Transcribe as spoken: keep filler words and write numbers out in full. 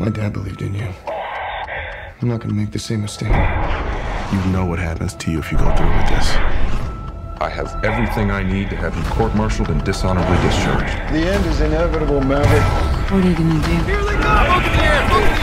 My dad believed in you. I'm not gonna make the same mistake. You know what happens to you if you go through with this. I have everything I need to have you court-martialed and dishonorably discharged. The end is inevitable, Maverick. What are you gonna do? Here they go! Look in the air! Look in the air!